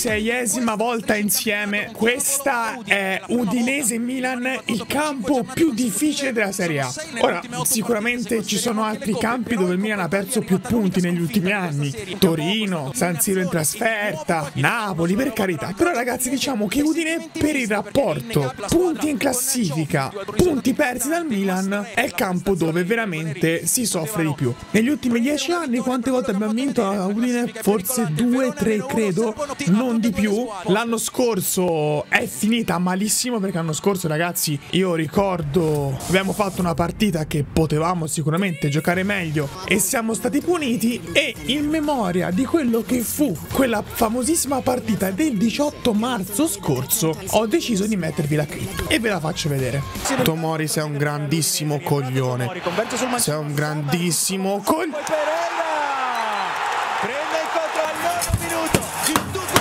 26esima volta insieme. Questa è Udinese-Milan, il campo più difficile della Serie A. Ora, sicuramente ci sono altri campi dove il Milan ha perso più punti negli ultimi anni. Torino, San Siro in trasferta, Napoli, per carità. Però ragazzi, diciamo che Udine, per il rapporto punti in classifica, punti persi dal Milan, è il campo dove veramente si soffre di più. Negli ultimi 10 anni quante volte abbiamo vinto a Udine? Forse 2, 3 credo, non di più. L'anno scorso è finita malissimo, perché l'anno scorso ragazzi, io ricordo, abbiamo fatto una partita che potevamo sicuramente giocare meglio e siamo stati puniti. E in memoria di quello che fu quella famosissima partita del 18 marzo scorso, ho deciso di mettervi la clip e ve la faccio vedere. Tomori, sei un grandissimo coglione, sei un grandissimo coglione. Prende il controllo al 9 minuto. In tutto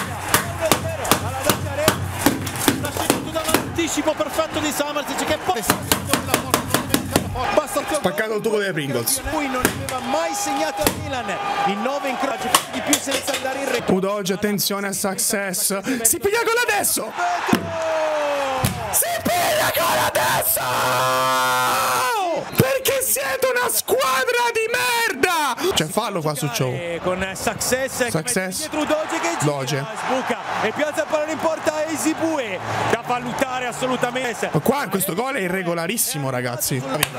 Pereira. L'anticipo perfetto di Samardžić che poi basta spaccato il tubo delle Pringles. Lui non aveva mai segnato al Milan in 9 incroci di più senza andare in rete. Udoge, attenzione a Success. Si piglia gol adesso. Si piglia gol adesso. Perché siete una squadra di merda. C'è fallo qua su Ciao. Con Success dietro Udoge che Doge sbuca e piazza il pallone in porta a Ezebue, da valutare assolutamente. Ma qua questo gol è irregolarissimo ragazzi.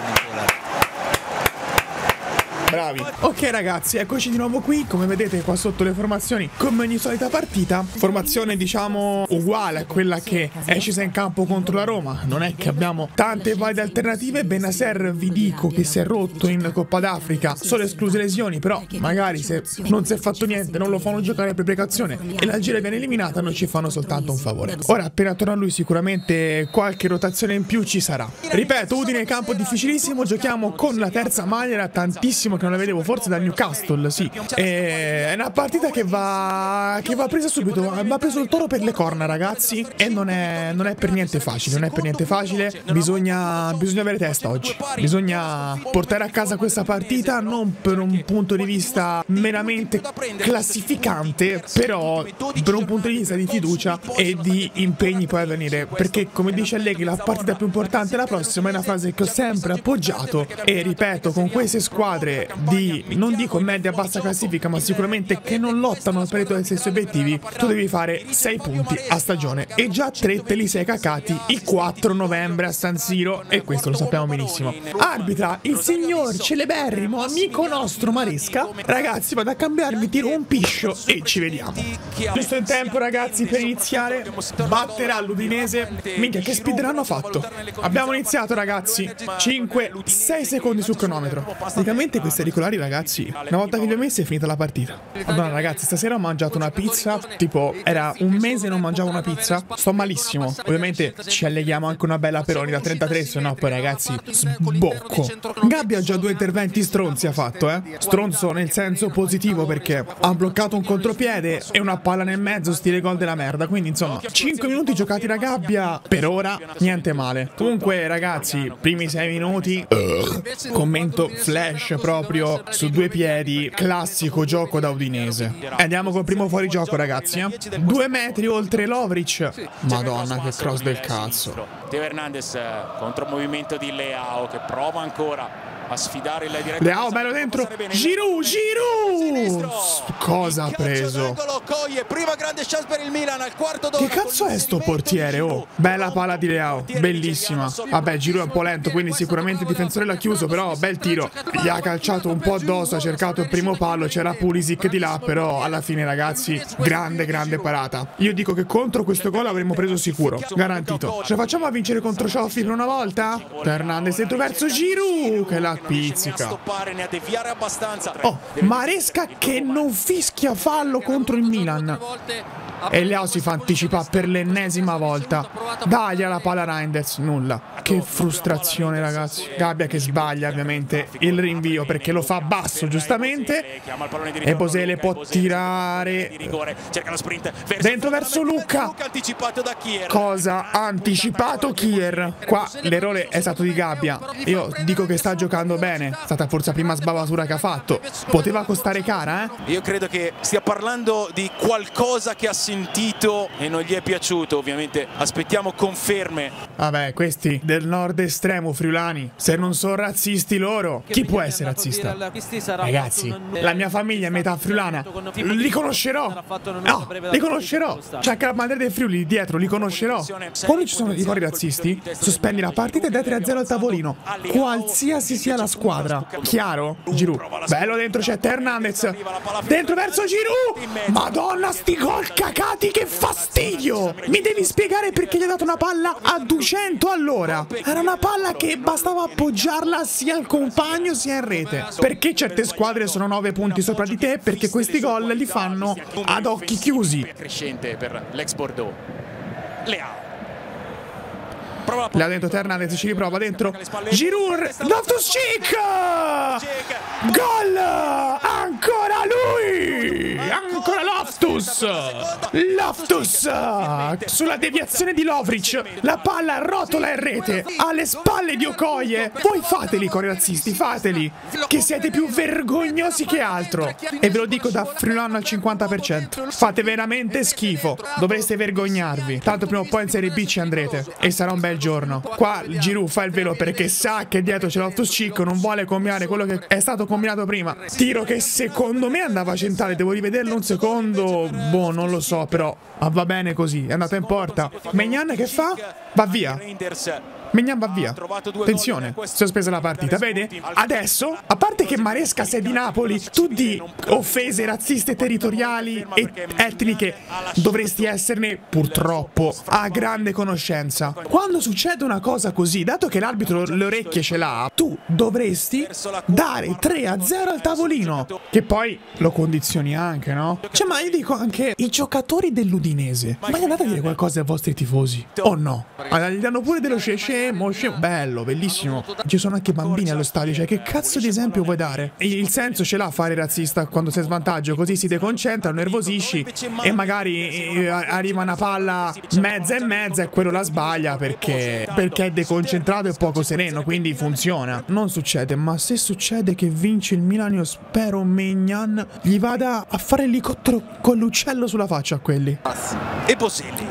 Bravi. Ok ragazzi, eccoci di nuovo qui. Come vedete qua sotto le formazioni, come ogni solita partita, formazione diciamo uguale a quella che è scesa in campo contro la Roma. Non è che abbiamo tante valide alternative. Bennacer vi dico che si è rotto in Coppa d'Africa, solo escluse lesioni, però magari se non si è fatto niente, non lo fanno giocare per precauzione e l'Algeria viene eliminata, noi ci fanno soltanto un favore. Ora appena torna lui sicuramente qualche rotazione in più ci sarà. Ripeto, Udine campo difficilissimo, giochiamo con la terza maglia, era tantissimo che non la vedevo, forse dal Newcastle, sì. È una partita che va presa subito. Va preso il toro per le corna ragazzi, e non è per niente facile, non è per niente facile. Bisogna avere testa oggi, bisogna portare a casa questa partita, non per un punto di vista meramente classificante, però per un punto di vista di fiducia e di impegni poi a venire, perché come dice Allegri la partita più importante è la prossima. È una frase che ho sempre appoggiato e ripeto, con queste squadre di, non dico media bassa classifica, ma sicuramente che non lottano per i tuoi stessi obiettivi, tu devi fare 6 punti a stagione e già 3 te li sei cacati il 4 novembre a San Siro, e questo lo sappiamo benissimo. Arbitra il signor celeberrimo amico nostro Maresca. Ragazzi, vado a cambiarmi, tiro un piscio e ci vediamo. Giusto in tempo ragazzi per iniziare. Batterà l'Udinese. Minchia, che speedrun hanno fatto. Abbiamo iniziato ragazzi, 5-6 secondi sul cronometro. Praticamente questi auricolari ragazzi, una volta che li ho messi è finita la partita. Madonna ragazzi, stasera ho mangiato una pizza, tipo era un mese che non mangiavo una pizza. Sto malissimo. Ovviamente ci alleghiamo anche una bella Peroni da 33, se no poi ragazzi sbocco. Gabbia ha già 2 interventi stronzi ha fatto, stronzo nel senso positivo, perché ha bloccato un contropiede e una palla nel mezzo, stile gol della merda. Quindi insomma 5 minuti giocati da Gabbia, per ora niente male. Comunque ragazzi, primi 6 minuti commento flash proprio su 2 piedi, classico gioco da Udinese. Andiamo col primo fuorigioco ragazzi, 2 metri oltre Lovric. Madonna che cross del cazzo. Teo Hernandez, contromovimento di Leao che prova ancora a sfidare la diretta. Leao bello dentro. Giroud, Giroud. Cosa ha preso? Prima grande chance per il Milan al quarto d'ora. Che cazzo è sto portiere? Oh, bella palla di Leao, bellissima. Vabbè, Giroud è un po' lento, quindi sicuramente il difensore l'ha chiuso, però bel tiro. Gli ha calciato un po' addosso, ha cercato il primo palo, c'era Pulisic di là, però alla fine ragazzi, grande parata. Io dico che contro questo gol avremmo preso sicuro, garantito. Ce la facciamo a vincere contro Cioffi per una volta? Hernandez dentro verso Giroud, che la pizzica. Oh, Maresca che non fischia fallo contro il Milan. E Leao si fa anticipare per l'ennesima volta. Dai alla palla Reinders, nulla. Che frustrazione ragazzi. Gabbia che sbaglia ovviamente il rinvio perché lo fa basso giustamente. E Bosele può tirare dentro verso Luca. Cosa ha anticipato Kier? Qua l'errore è stato di Gabbia. Io dico che sta giocando bene. È stata forse la prima sbavatura che ha fatto. Poteva costare cara, Io credo che stia parlando di qualcosa che ha sentito sentito e non gli è piaciuto. Ovviamente aspettiamo conferme. Vabbè, questi del nord estremo friulani, se non sono razzisti loro, chi può essere razzista? Ragazzi, la mia famiglia è metà friulana, li conoscerò. No, li conoscerò. C'è anche la madre dei Friuli dietro, li conoscerò. Quando ci sono i cori razzisti, sospendi la partita e dai 3-0 al tavolino, qualsiasi sia la squadra. Chiaro? Giroud. Bello, dentro c'è Hernandez. Dentro verso Giroud. Madonna, sti gol cacati, che fastidio. Mi devi spiegare perché gli ha dato una palla a 200 all'ora. Era una palla che bastava appoggiarla sia al compagno sia in rete. Perché certe squadre sono 9 punti sopra di te? Perché questi gol li fanno ad occhi chiusi. Crescente per l'ex Bordeaux. Leao. Là dentro Hernandez, ci riprova dentro Giroud, Loftus-Cheek, gol, ancora lui, ancora Loftus, sulla deviazione di Lovric, la palla rotola in rete, alle spalle di Okoye. Voi fateli con i razzisti, fateli, che siete più vergognosi che altro, e ve lo dico da friulano al 50%, fate veramente schifo, dovreste vergognarvi, tanto prima o poi in Serie B ci andrete, e sarà un bel giorno. Qua Giroud fa il velo perché sa che dietro c'è Loftus-Cheek, non vuole combinare quello che è stato combinato prima. Tiro che secondo me andava centrale, devo rivederlo un secondo, boh, non lo so, però va bene così, è andata in porta. Maignan che fa? Va via. Maignan va via. Attenzione, sospesa la partita, vede? Adesso, a parte che Maresca sei di Napoli, tu di offese razziste territoriali e etniche dovresti esserne, purtroppo, a grande conoscenza. Quando succede una cosa così, dato che l'arbitro le orecchie ce l'ha, tu dovresti dare 3-0 al tavolino, che poi lo condizioni anche, no? Cioè, ma io dico anche i giocatori dell'Udinese, ma gli andate a dire qualcosa ai vostri tifosi? O no? Allora, gli danno pure dello scemo, bello, bellissimo. Ci sono anche bambini allo stadio, cioè che cazzo di esempio vuoi dare? Il senso ce l'ha fare razzista quando sei in svantaggio, così si deconcentra, nervosisci e magari arriva una palla mezza e mezza e quello la sbaglia perché è deconcentrato e poco sereno, quindi funziona. Non succede, ma se succede che vince il Milan, io spero Maignan gli vada a fare l'elicottero con l'uccello sulla faccia a quelli. E Boselli.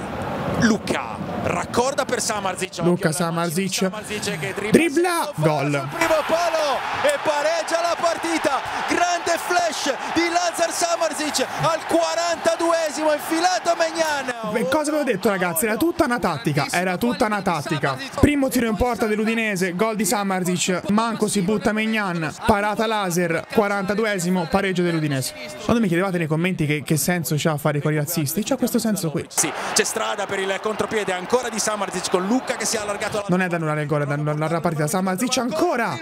Luca raccorda per Samardzic. Luca Samardzic dribbla, gol. Primo palo e pareggia la partita. Grande flash di Lazar Samardzic al 42esimo, infilato Maignan. Cosa avevo detto, ragazzi? Era tutta una tattica. Era tutta una tattica. Primo tiro in porta dell'Udinese, gol di Samardzic. Manco si butta Maignan, parata laser, 42esimo, pareggio dell'Udinese. Quando mi chiedevate nei commenti che senso c'ha fare con i razzisti, c'ha questo senso qui. Sì, c'è strada per il contropiede ancora di Samardzic con Luca che si è allargato. Non è da annullare il gol, è da annullare la partita. Samardzic ancora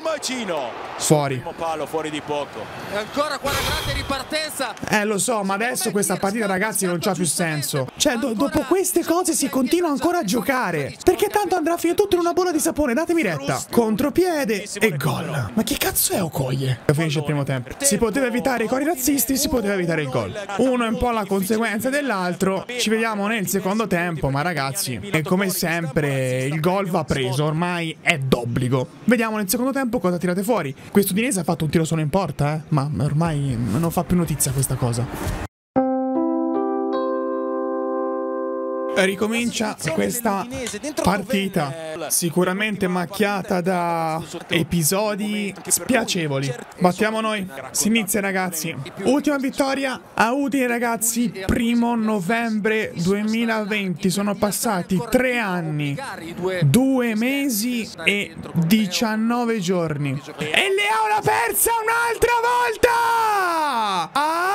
fuori. Primo palo fuori di poco. E ancora qua la grande ripartenza. Lo so, ma adesso questa partita, ragazzi, non c'ha più senso. Cioè, dopo queste cose si continua ancora a giocare, perché tanto andrà a finire tutto in una bolla di sapone. Datemi retta. Contropiede e gol. Ma che cazzo è Okoye? Finisce il primo tempo. Si poteva evitare i cori razzisti, si poteva evitare il gol. Uno è un po' la conseguenza dell'altro. Ci vediamo nel secondo tempo, ma ragazzi, e come sempre il gol va preso, ormai è d'obbligo. Vediamo nel secondo tempo cosa tirate fuori. Questo Udinese ha fatto un tiro solo in porta, ma ormai non fa più notizia questa cosa. Ricomincia questa partita sicuramente macchiata da episodi spiacevoli. Battiamo noi. Si inizia, ragazzi. Ultima vittoria a Udine, ragazzi. 1° novembre 2020. Sono passati 3 anni, 2 mesi e 19 giorni. E Leao l'ha persa un'altra volta!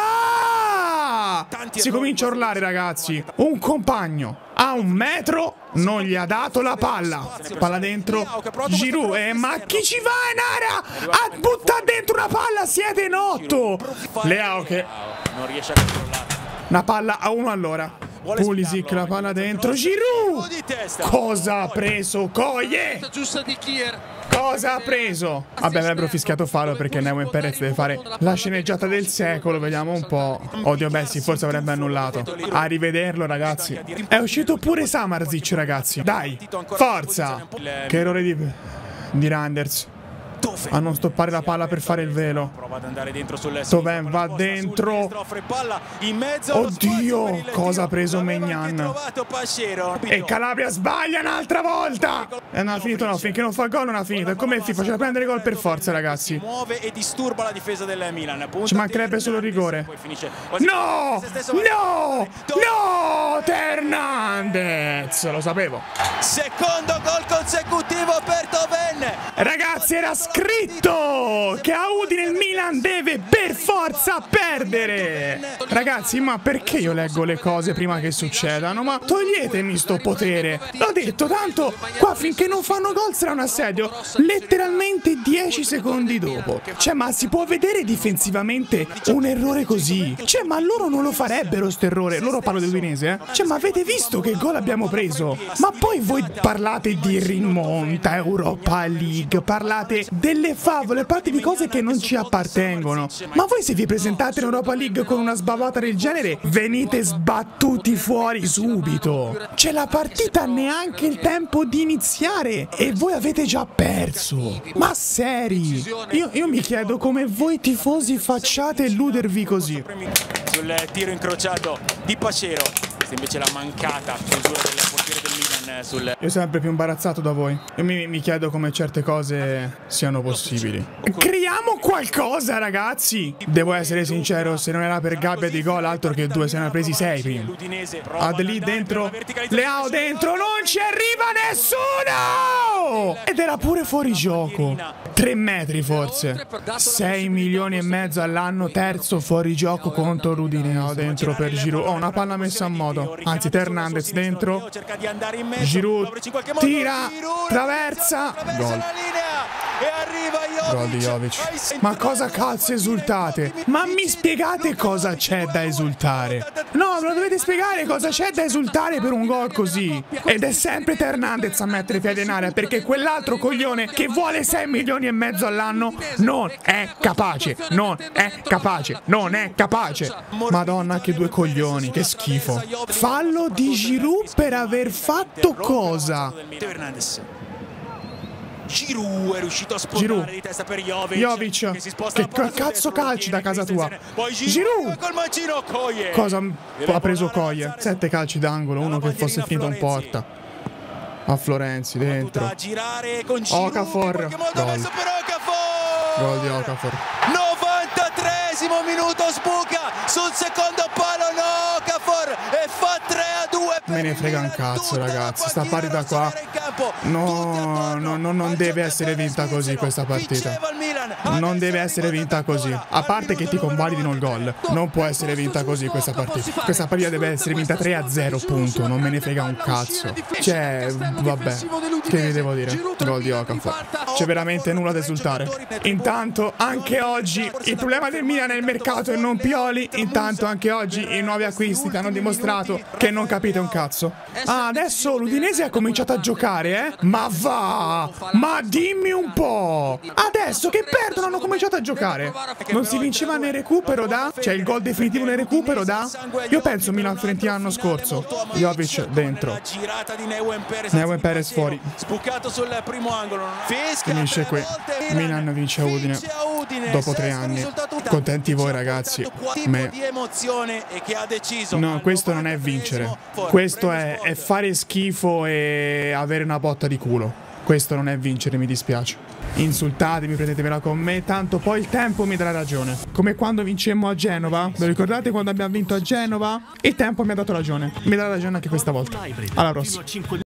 Si comincia a urlare, ragazzi. Un compagno a 1 metro non gli ha dato la palla. Palla dentro Giroud, ma chi ci va in area a buttare dentro una palla? Siete in 8. Leao che non riesce a controllare. una palla a 1 all'ora. Pulisic, la palla dentro Giroud. Cosa ha preso Okoye? Cosa ha preso? Vabbè, avrebbero fischiato fallo perché Neumann Perez deve fare la sceneggiata del secolo. Vediamo un po'. Oddio, beh sì, forse avrebbe annullato. A rivederlo, ragazzi. È uscito pure Samardzic, ragazzi. Dai, forza. Che errore di Randers. a non stoppare la palla per fare il velo. Prova ad andare dentro sul Toven va dentro. Oddio, cosa ha preso Maignan? E Calabria sbaglia un'altra volta. E non ha finito, no, finché non fa gol non ha finito. È come il FIFA, c'è da prendere gol per forza, ragazzi. Muove e disturba la difesa del Milan. Ci mancherebbe solo il rigore. No! No! No! Hernandez! Lo sapevo. Secondo gol consecutivo per Toven. Ragazzi, era scritto che a Udine il Milan deve per forza perdere. Ragazzi, ma perché io leggo le cose prima che succedano? Ma toglietemi sto potere. L'ho detto, tanto qua finché non fanno gol sarà un assedio. Letteralmente 10 secondi dopo. Cioè, ma si può vedere difensivamente un errore così? Cioè, ma loro non lo farebbero sto errore. Loro parlo di Udinese, eh? Cioè, ma avete visto che gol abbiamo preso? Ma poi voi parlate di rimonta, Europa League, parlate delle favole, parlate di cose che non ci appartengono. Ma voi se vi presentate in Europa League con una sbavata del genere, venite sbattuti fuori subito. C'è la partita neanche il tempo di iniziare e voi avete già perso. Ma seri? Io mi chiedo come voi tifosi facciate illudervi così. Sul tiro incrociato di Pacero. Questa invece la mancata chiusura del portiere del Milan sul... Io sempre più imbarazzato da voi. Io mi chiedo come certe cose siano possibili. Creiamo qualcosa, ragazzi. Devo essere sincero, se non era per gabbia di gol, altro che due, se ne ha presi 6 prima. Adli dentro, Leao dentro, non ci arriva nessuno! Ed era pure fuori gioco. 3 metri forse. 6 milioni e mezzo all'anno, terzo fuori gioco contro l'Udine. Dentro per Giroud. Oh, una palla messa a modo. Anzi, Hernandez dentro. Giroud tira, traversa. Gol. Gol di Jovic. Ma cosa cazzo esultate? Ma mi spiegate cosa c'è da esultare? No, me lo dovete spiegare cosa c'è da esultare per un gol così. Ed è sempre Hernandez a mettere piede in aria, perché quell'altro coglione che vuole 6 milioni e mezzo all'anno non è capace. Non è capace. Non è capace. Madonna, che due coglioni, che schifo. Fallo di Giroud per aver fatto cosa? Giroud è riuscito a spostare di testa per Jovic. Che cazzo calci da casa tua? Giroud. Cosa ha preso Coie? 7 calci d'angolo, uno che fosse finito in porta. A Florenzi dentro. Okafor. Gol. Gol di Okafor. 93esimo minuto, sbuca sul secondo palo, no, Okafor, e fa 3-2. Me ne frega un cazzo, ragazzi. Sta partita qua non deve essere vinta così questa partita. Non deve essere vinta così. A parte che ti convalidino il gol, non può essere vinta così questa partita. Questa partita deve essere vinta 3-0, punto. Non me ne frega un cazzo. Cioè, vabbè, che vi devo dire? Gol di Okafor. C'è veramente nulla da esultare. Intanto, anche oggi, il problema del Milan è il mercato e non Pioli. Intanto, anche oggi, i nuovi acquisti ti hanno dimostrato che non capite un cazzo. Ah, adesso l'Udinese ha cominciato a giocare, eh? Ma va! Ma dimmi un po'! Adesso che perdono hanno cominciato a giocare. Non si vinceva nel recupero da? Cioè il gol definitivo nel recupero da? Io penso Milan-Fiorentina l'anno scorso. Jovic dentro. Neuen Perez fuori. Sbucato sul primo angolo. Finisce qui. Milan vince a Udine dopo 3 anni. Contenti voi, ragazzi. No, questo non è vincere. Questo è fare schifo e avere una botta di culo. Questo non è vincere, mi dispiace. Insultatemi, prendetevela con me, tanto poi il tempo mi darà ragione. Come quando vincemmo a Genova. Ve lo ricordate quando abbiamo vinto a Genova? Il tempo mi ha dato ragione. Mi darà ragione anche questa volta. Alla prossima.